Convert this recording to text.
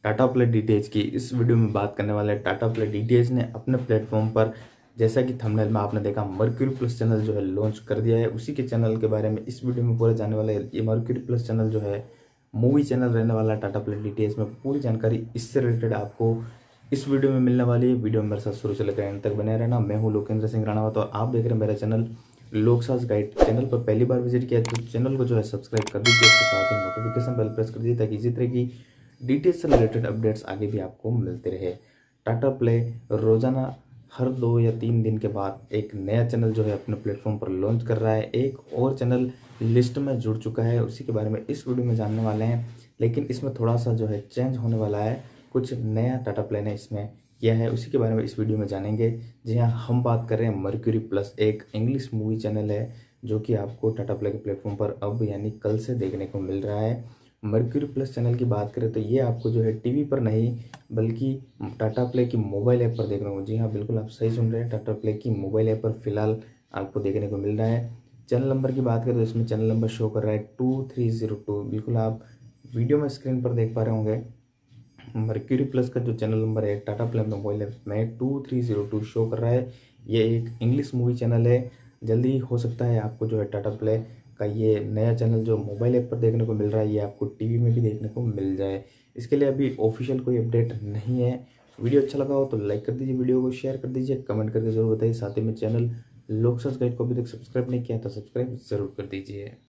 Tata play DTH की इस video में बात करने वाले हैं। टाटा प्ले डीटीएच ने अपने प्लेटफॉर्म पर, जैसा कि थंबनेल में आपने देखा, मर्क्यूरी प्लस चैनल जो है लॉन्च कर दिया है। उसी के चैनल के बारे में इस वीडियो में पूरा जानने वाला है। ये मर्क्यूरी प्लस चैनल जो है मूवी चैनल रहने वाला है टाटा प्ले डीटीएच में। पूरी जानकारी इससे रिलेटेड आपको इस वीडियो में मिलने वाली है। वीडियो में मेरे साथ शुरू से लेकर एंड तक बने रहना। मैं हूँ लोकेंद्र सिंह राणावत और आप देख रहे हैं मेरा चैनल लोकसाज गाइड। चैनल पर पहली बार विजिट किया तो चैनल को जो है सब्सक्राइब कर दीजिए, उसके साथ ही नोटिफिकेशन बेल प्रेस कर दीजिए ताकि इसी तरह की डिटेल्स से रिलेटेड अपडेट्स आगे भी आपको मिलते रहे। टाटा प्ले रोजाना हर 2 या 3 दिन के बाद एक नया चैनल जो है अपने प्लेटफॉर्म पर लॉन्च कर रहा है। एक और चैनल लिस्ट में जुड़ चुका है, उसी के बारे में इस वीडियो में जानने वाले हैं। लेकिन इसमें थोड़ा सा जो है चेंज होने वाला है, कुछ नया टाटा प्ले ने इसमें किया है, उसी के बारे में इस वीडियो में जानेंगे। जी हाँ, हम बात कर रहे हैं मर्क्यूरी प्लस, एक इंग्लिश मूवी चैनल है जो कि आपको टाटा प्ले के प्लेटफॉर्म पर अब यानी कल से देखने को मिल रहा है। मर्क्यूरी प्लस चैनल की बात करें तो ये आपको जो है टीवी पर नहीं बल्कि टाटा प्ले की मोबाइल ऐप पर देखने को, जी हाँ बिल्कुल आप सही सुन रहे हैं, टाटा प्ले की मोबाइल ऐप पर फिलहाल आपको देखने को मिल रहा है। चैनल नंबर की बात करें तो इसमें चैनल नंबर शो कर रहा है 2302। बिल्कुल आप वीडियो में स्क्रीन पर देख पा रहे होंगे। मर्क्यूरी प्लस का जो चैनल नंबर है टाटा प्ले मोबाइल ऐप में 2302 शो कर रहा है। ये एक इंग्लिश मूवी चैनल है। जल्दी हो सकता है आपको जो है टाटा प्ले का ये नया चैनल जो मोबाइल ऐप पर देखने को मिल रहा है ये आपको टीवी में भी देखने को मिल जाए। इसके लिए अभी ऑफिशियल कोई अपडेट नहीं है। वीडियो अच्छा लगा हो तो लाइक कर दीजिए, वीडियो को शेयर कर दीजिए, कमेंट करके जरूर बताइए। साथ ही में चैनल लोकसस गाइड को अभी तक सब्सक्राइब नहीं किया तो सब्सक्राइब जरूर कर दीजिए।